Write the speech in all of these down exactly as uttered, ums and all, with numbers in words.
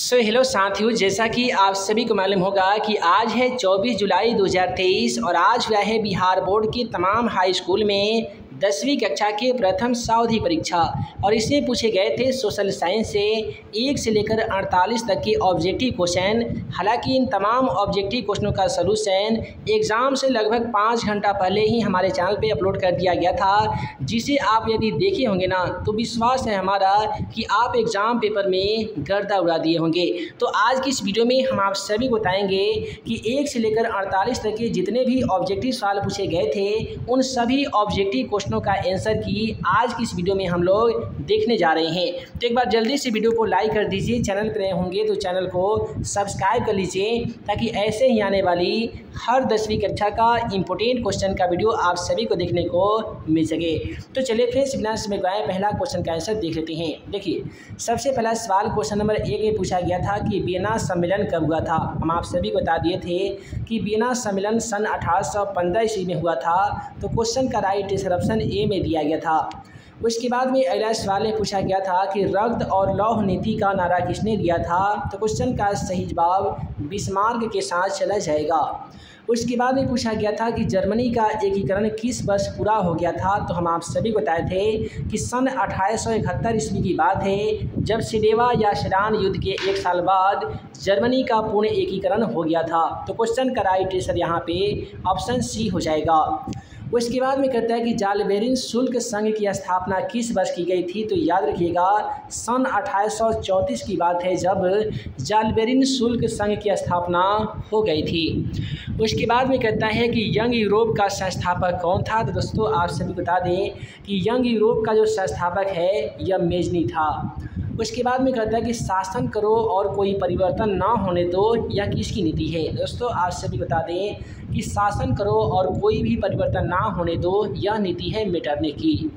सो so, hello साथियों, जैसा कि आप सभी को मालूम होगा कि आज है चौबीस जुलाई दो हज़ार तेईस और आज हुआ है बिहार बोर्ड के तमाम हाई स्कूल में दसवीं कक्षा के प्रथम सावधि परीक्षा। और इसमें पूछे गए थे सोशल साइंस से एक से लेकर अड़तालीस तक के ऑब्जेक्टिव क्वेश्चन। हालांकि इन तमाम ऑब्जेक्टिव क्वेश्चनों का सलूशन एग्ज़ाम से लगभग पाँच घंटा पहले ही हमारे चैनल पे अपलोड कर दिया गया था, जिसे आप यदि देखे होंगे ना तो विश्वास है हमारा कि आप एग्ज़ाम पेपर में गर्दा उड़ा दिए होंगे। तो आज की इस वीडियो में हम आप सभी को बताएंगे कि एक से लेकर अड़तालीस तक के जितने भी ऑब्जेक्टिव सवाल पूछे गए थे उन सभी ऑब्जेक्टिव क्वेश्चनों का आंसर की आज की इस वीडियो में हम लोग देखने जा रहे हैं। तो एक बार जल्दी से वीडियो को लाइक कर दीजिए, चैनल पर नए होंगे तो चैनल को सब्सक्राइब कर लीजिए ताकि ऐसे ही आने वाली हर दसवीं कक्षा का इंपॉर्टेंट क्वेश्चन का वीडियो आप सभी को देखने को मिल सके। तो चलिए फ्रेंड्स, बिना समय गवाए पहला क्वेश्चन का आंसर देख लेते हैं। देखिए, सबसे पहला सवाल क्वेश्चन नंबर एक में पूछा गया था कि वियना सम्मेलन कब हुआ था। हम आप सभी को बता दिए थे कि वियना सम्मेलन सन अठारह सौ पंद्रह ईस्वी में हुआ था। तो क्वेश्चन का राइट आंसर ऑप्शन ए में दिया गया था। उसके बाद में अगला सवाल में पूछा गया था कि रक्त और लौह नीति का नारा किसने दिया था। तो क्वेश्चन का सही जवाब बिस्मार्क के साथ चला जाएगा। उसके बाद में पूछा गया था कि जर्मनी का एकीकरण किस वर्ष पूरा हो गया था। तो हम आप सभी को बताए थे कि सन अठारह सौ इकहत्तर ईस्वी की बात है, जब सिडेवा या सेडान युद्ध के एक साल बाद जर्मनी का पूर्ण एकीकरण हो गया था। तो क्वेश्चन का राइट आंसर यहाँ पे ऑप्शन सी हो जाएगा। उसके बाद में कहता है कि जालबेरिन शुल्क संघ की स्थापना किस वर्ष की गई थी। तो याद रखिएगा सन अठारह सौ चौंतीस की बात है जब जालबेरिन शुल्क संघ की स्थापना हो गई थी। उसके बाद में कहता है कि यंग यूरोप का संस्थापक कौन था। तो दोस्तों आप सभी बता दें कि यंग यूरोप का जो संस्थापक है यह मेजनी था। उसके बाद में कहता है कि शासन करो और कोई परिवर्तन ना होने दो, यह किसकी नीति है। दोस्तों आप सभी बता दें कि शासन करो और कोई भी परिवर्तन ना होने दो, यह नीति है मेटरनिख की।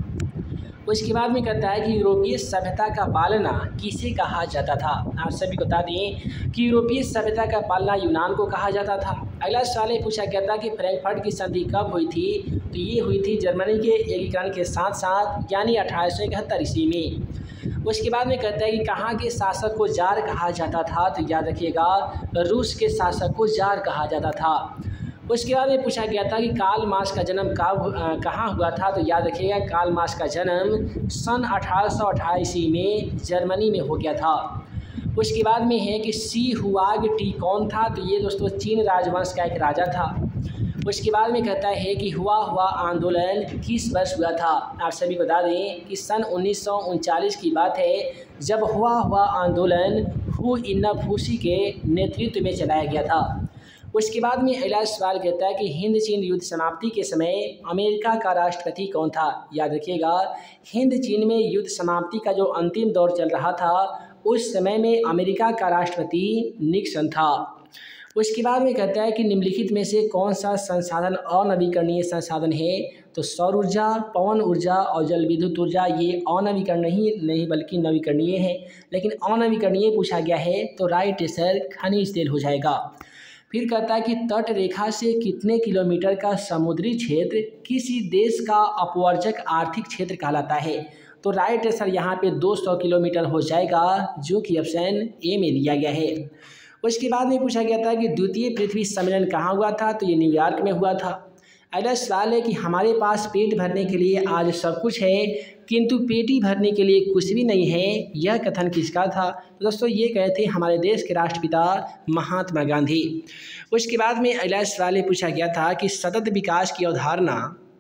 उसके बाद में कहता है कि यूरोपीय सभ्यता का पालना किसे कहा जाता था। आप सभी बता दें कि यूरोपीय सभ्यता का पालना यूनान को कहा जाता था। अगला सवाल ये पूछा गया था कि फ्रैंकफर्ट की संधि कब हुई थी। तो ये हुई थी जर्मनी के एकीकरण के साथ साथ यानी अठारह सौ इकहत्तर ईस्वी में। उसके बाद में कहता है कि कहाँ के शासक को जार कहा जाता था। तो याद रखिएगा रूस के शासक को जार कहा जाता था। उसके बाद में पूछा गया था कि कार्ल मार्क्स का जन्म कब कहाँ हुआ था। तो याद रखिएगा कार्ल मार्क्स का जन्म सन अठारह सौ अठारह ईस्वी में जर्मनी में हो गया था। उसके बाद में है कि शी हुआग टी कौन था। तो ये दोस्तों चीन राजवंश का एक राजा था। उसके बाद में कहता है कि हुआ हुआ आंदोलन किस वर्ष हुआ था। आप सभी बता दें कि सन उन्नीस सौ उनचालीस की बात है जब हुआ हुआ आंदोलन हु इन्नाफूसी के नेतृत्व में चलाया गया था। उसके बाद में अगला सवाल कहता है कि हिंद चीन युद्ध समाप्ति के समय अमेरिका का राष्ट्रपति कौन था। याद रखिएगा हिंद चीन में युद्ध समाप्ति का जो अंतिम दौर चल रहा था उस समय में अमेरिका का राष्ट्रपति निक्सन था। उसके बाद में कहता है कि निम्नलिखित में से कौन सा संसाधन अनवीकरणीय संसाधन है। तो सौर ऊर्जा, पवन ऊर्जा और जल विद्युत ऊर्जा ये अनवीकरण नहीं नहीं बल्कि नवीकरणीय है, लेकिन अनवीकरणीय पूछा गया है तो राइट आंसर खनिज तेल हो जाएगा। फिर कहता है कि तट रेखा से कितने किलोमीटर का समुद्री क्षेत्र किसी देश का अपवर्जक आर्थिक क्षेत्र कहलाता है। तो राइट आंसर यहाँ पे दो सौ किलोमीटर हो जाएगा, जो कि ऑप्शन ए में दिया गया है। उसके बाद में पूछा गया था कि द्वितीय पृथ्वी सम्मेलन कहाँ हुआ था। तो ये न्यूयॉर्क में हुआ था। अगला सवाल है कि हमारे पास पेट भरने के लिए आज सब कुछ है किंतु पेटी भरने के लिए कुछ भी नहीं है, यह कथन किसका था। तो दोस्तों ये कहे थे हमारे देश के राष्ट्रपिता महात्मा गांधी। उसके बाद में अगला सवाल ये पूछा गया था कि सतत विकास की अवधारणा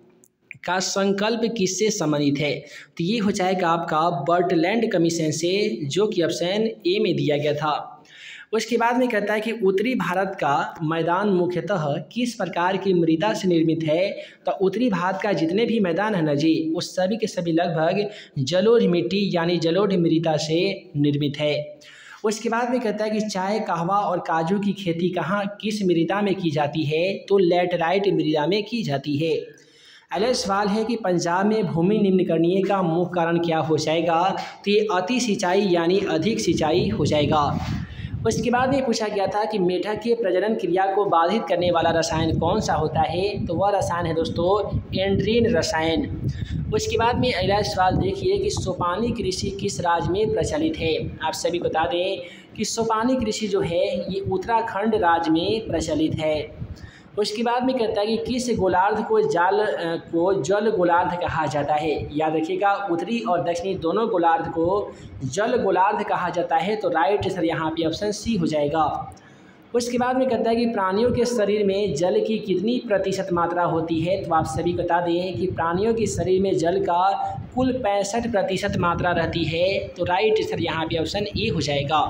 का संकल्प किससे संबंधित है। तो ये हो जाएगा आपका बर्टलैंड कमीशन से, जो कि ऑप्शन ए में दिया गया था। उसके बाद में कहता है कि उत्तरी भारत का मैदान मुख्यतः किस प्रकार की मृदा से निर्मित है। तो उत्तरी भारत का जितने भी मैदान है ना जी, उस सभी के सभी लगभग जलोढ़ मिट्टी यानी जलोढ़ मृदा से निर्मित है। उसके बाद में कहता है कि चाय, कहवा और काजू की खेती कहाँ किस मृदा में की जाती है। तो लैटेराइट मृदा में की जाती है। अगला सवाल है कि पंजाब में भूमि निम्नीकरणीय का मुख्य कारण क्या हो जाएगा। तो ये अति सिंचाई यानी अधिक सिंचाई हो जाएगा। उसके बाद में पूछा गया था कि मेढक के प्रजनन क्रिया को बाधित करने वाला रसायन कौन सा होता है, तो वह रसायन है दोस्तों एंड्रीन रसायन। उसके बाद में अगला सवाल देखिए कि सोपानी कृषि किस राज्य में प्रचलित है। आप सभी को बता दें कि सोपानी कृषि जो है ये उत्तराखंड राज्य में प्रचलित है। उसके बाद में कहता है कि किस गोलार्ध को जाल को जल गोलार्ध कहा जाता है। याद रखिएगा उत्तरी और दक्षिणी दोनों गोलार्ध को जल गोलार्ध कहा जाता है, तो राइट आंसर यहाँ पे ऑप्शन सी हो जाएगा। उसके बाद में कहता है कि प्राणियों के शरीर में जल की कितनी प्रतिशत मात्रा होती है, तो आप सभी को बता दें कि प्राणियों के शरीर में जल का कुल पैंसठ प्रतिशत मात्रा रहती है, तो राइट आंसर यहाँ पे ऑप्शन ए हो जाएगा।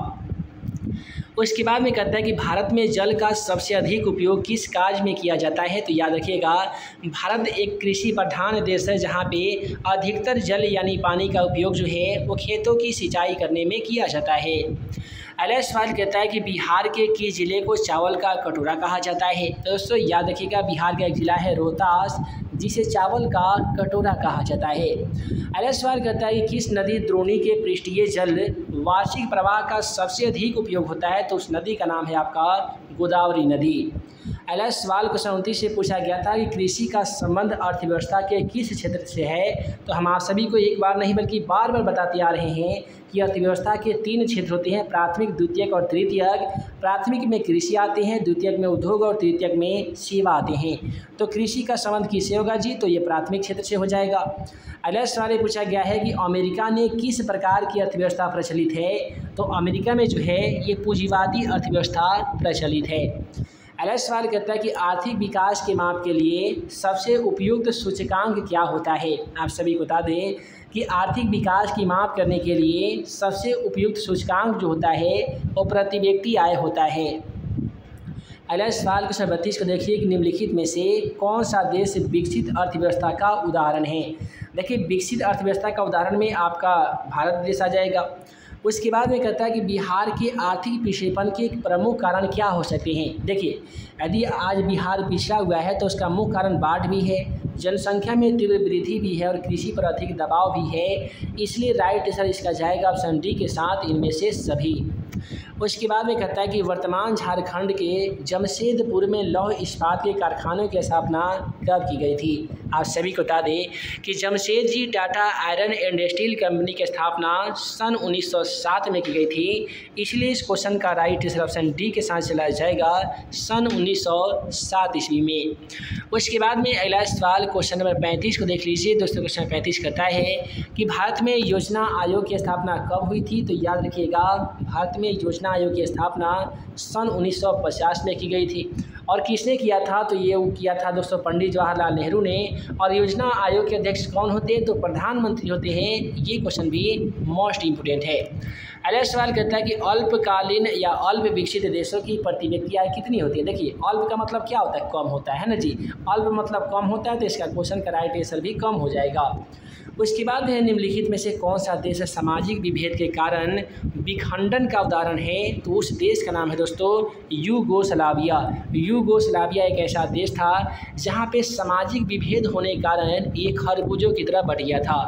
उसके बाद में कहता है कि भारत में जल का सबसे अधिक उपयोग किस कार्य में किया जाता है, तो याद रखिएगा भारत एक कृषि प्रधान देश है जहाँ पे अधिकतर जल यानी पानी का उपयोग जो है वो खेतों की सिंचाई करने में किया जाता है। अगला सवाल कहता है कि बिहार के किस जिले को चावल का कटोरा कहा जाता है, तो दोस्तों याद रखिएगा बिहार का एक जिला है रोहतास जिसे चावल का कटोरा कहा जाता है। अगला सवाल कहता है कि किस नदी द्रोणी के पृष्ठीय जल वार्षिक प्रवाह का सबसे अधिक उपयोग होता है, तो उस नदी का नाम है आपका गोदावरी नदी। अगला सवाल क्वेश्चन उनतीस से पूछा गया था कि कृषि का संबंध अर्थव्यवस्था के किस क्षेत्र से है, तो हम आप सभी को एक बार नहीं बल्कि बार बार बताते आ रहे हैं कि अर्थव्यवस्था के तीन क्षेत्र होते हैं, प्राथमिक, द्वितीयक और तृतीयक। प्राथमिक में कृषि आते हैं, द्वितीयक में उद्योग और तृतीयक में सेवा आते हैं। तो कृषि का संबंध किससे होगा जी, तो ये प्राथमिक क्षेत्र से हो जाएगा। अगला सवाल पूछा गया है कि अमेरिका में किस प्रकार की अर्थव्यवस्था प्रचलित है, तो अमेरिका में जो है ये पूंजीवादी अर्थव्यवस्था प्रचलित है। अगला सवाल कहता है कि आर्थिक विकास के माप के लिए सबसे उपयुक्त सूचकांक क्या होता है। आप सभी को बता दें कि आर्थिक विकास की माप करने के लिए सबसे उपयुक्त सूचकांक जो होता है वो प्रति व्यक्ति आय होता है। अगला सवाल क्वेश्चन बत्तीस को देखिए कि निम्नलिखित में से कौन सा देश विकसित अर्थव्यवस्था का उदाहरण है। देखिए विकसित अर्थव्यवस्था का उदाहरण में आपका भारत देश आ जाएगा। उसके बाद में कहता है कि बिहार के आर्थिक पिछड़ेपन के प्रमुख कारण क्या हो सकते हैं। देखिए यदि आज बिहार पिछड़ा हुआ है तो उसका मुख्य कारण बाढ़ भी है, जनसंख्या में तीव्र वृद्धि भी है और कृषि पर अधिक दबाव भी है, इसलिए राइट आंसर इसका जाएगा ऑप्शन डी के साथ इनमें से सभी। उसके बाद में कहता है कि वर्तमान झारखंड के जमशेदपुर में लौह इस्पात के कारखानों की स्थापना कब की गई थी। आप सभी को बता दें कि Jamshed ji Tata iron and steel company की स्थापना सन उन्नीस सौ सात में की गई थी, इसलिए इस क्वेश्चन का राइट आंसर ऑप्शन डी के साथ चला जाएगा सन उन्नीस सौ सात ईस्वी में। उसके बाद में अगला सवाल क्वेश्चन नंबर पैंतीस को देख लीजिए दोस्तों। क्वेश्चन पैंतीस कहता है कि भारत में योजना आयोग की स्थापना कब हुई थी, तो याद रखिएगा भारत में योजना आयोग की स्थापना सन उन्नीस सौ पचास में की गई थी। और किसने किया था, तो ये किया था दोस्तों पंडित जवाहरलाल नेहरू ने। और योजना आयोग के अध्यक्ष कौन होते हैं, तो प्रधानमंत्री होते हैं। ये क्वेश्चन भी मोस्ट इम्पोर्टेंट है। अगला सवाल कहता है कि अल्पकालीन या अल्प विकसित देशों की प्रति व्यक्ति आय कितनी होती है। देखिए अल्प का मतलब क्या होता है, कम होता है ना जी। अल्प मतलब कम होता है, तो इसका क्वेश्चन का राइट आंसर भी कम हो जाएगा। उसके बाद है निम्नलिखित में से कौन सा देश सामाजिक विभेद के कारण विखंडन का उदाहरण है, तो उस देश का नाम है दोस्तों यूगोस्लाविया। यूगोस्लाविया एक ऐसा देश था जहाँ पे सामाजिक विभेद होने के कारण ये खरबूजों की तरह बढ़ गया था।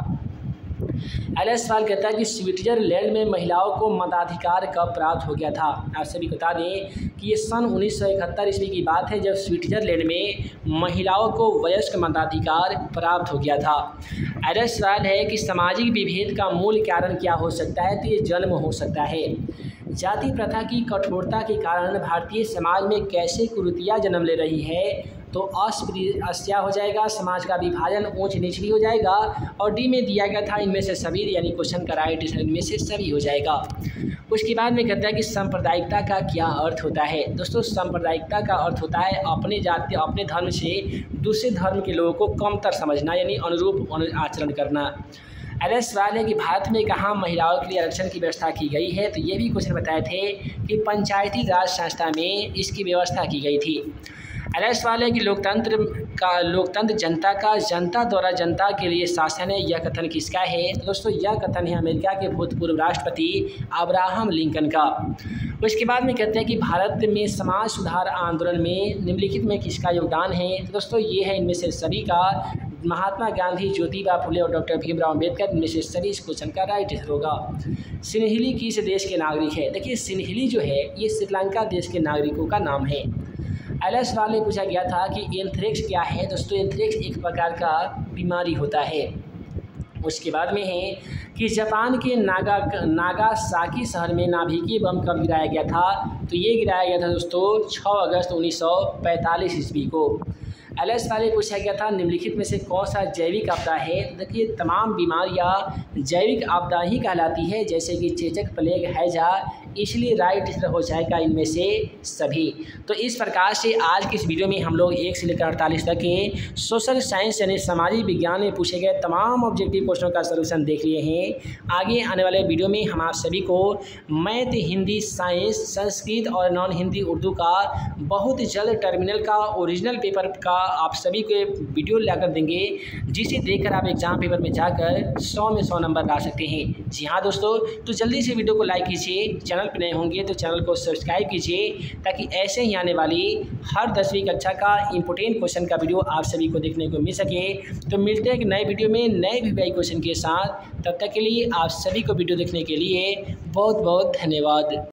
अगला सवाल कहता है कि स्विट्जरलैंड में महिलाओं को मताधिकार कब प्राप्त हो गया था। आप सभी बता दें कि ये सन उन्नीस सौ इकहत्तर ईस्वी की बात है जब स्विट्जरलैंड में महिलाओं को वयस्क मताधिकार प्राप्त हो गया था। अगला सवाल है कि सामाजिक विभेद का मूल कारण क्या हो सकता है, तो ये जन्म हो सकता है। जाति प्रथा की कठोरता के कारण भारतीय समाज में कैसे कुरीतियाँ जन्म ले रही है, तो अस्पृश्यता हो जाएगा, समाज का विभाजन, ऊंच नीच भी हो जाएगा। और डी में दिया गया था इनमें से सभी, यानी क्वेश्चन का राइट आंसर इनमें से सभी हो जाएगा। उसके बाद में कहता है कि सांप्रदायिकता का क्या अर्थ होता है। दोस्तों सांप्रदायिकता का अर्थ होता है अपने जाति अपने धर्म से दूसरे धर्म के लोगों को कमतर समझना, यानी अनुरूप आचरण करना। अगला सवाल है कि भारत में कहाँ महिलाओं के लिए आरक्षण की व्यवस्था की गई है, तो ये भी क्वेश्चन बताए थे कि पंचायती राज संस्था में इसकी व्यवस्था की गई थी। अगला सवाल है कि लोकतंत्र का लोकतंत्र जनता का जनता द्वारा जनता के लिए शासन है, यह कथन किसका है, तो दोस्तों यह कथन है अमेरिका के भूतपूर्व राष्ट्रपति अब्राहम लिंकन का। उसके बाद में कहते हैं कि भारत में समाज सुधार आंदोलन में निम्नलिखित में किसका योगदान है, तो दोस्तों ये है इनमें से सभी का, महात्मा गांधी, ज्योतिबा फुले और डॉक्टर भीमराव अम्बेडकर, इनमें से सभी इस क्वेश्चन का राइट आंसर होगा। सिन्हली किस देश के नागरिक है? देखिए सिन्हली जो है ये श्रीलंका देश के नागरिकों का नाम है। अगला सवाल में पूछा गया था कि एंथ्रेक्स क्या है? दोस्तों एंथ्रेक्स एक प्रकार का बीमारी होता है। उसके बाद में है कि जापान के नागा नागासाकी शहर में नाभिकीय बम कब गिराया गया था? तो ये गिराया गया था दोस्तों छः अगस्त उन्नीस सौ पैंतालीस ईस्वी को। अगला सवाल पूछा गया था निम्नलिखित में से कौन सा जैविक आपदा है? देखिए तमाम बीमारियां जैविक आपदा ही कहलाती है, जैसे कि चेचक, प्लेग, हैजा, इसलिए राइट आंसर हो जाएगा इनमें से सभी। तो इस प्रकार से आज की इस वीडियो में हम लोग एक से लेकर अड़तालीस तक के सोशल साइंस यानी सामाजिक विज्ञान में पूछे गए तमाम ऑब्जेक्टिव क्वेश्चनों का सलूशन देख लिए हैं। आगे आने वाले वीडियो में हम आप सभी को मैथ, हिंदी, साइंस, संस्कृत और नॉन हिंदी उर्दू का बहुत जल्द टर्मिनल का ओरिजिनल पेपर का आप सभी को वीडियो लाकर देंगे, जिसे देखकर आप एग्जाम पेपर में जाकर सौ में सौ नंबर ला सकते हैं। जी हाँ दोस्तों, तो जल्दी से वीडियो को लाइक कीजिए, चैनल पर नए होंगे तो चैनल को सब्सक्राइब कीजिए, ताकि ऐसे ही आने वाली हर दसवीं कक्षा का इंपॉर्टेंट क्वेश्चन का वीडियो आप सभी को देखने को मिल सके। तो मिलते हैं एक नए वीडियो में नए वीवीआई क्वेश्चन के साथ। तब तक के लिए आप सभी को वीडियो देखने के लिए बहुत बहुत धन्यवाद।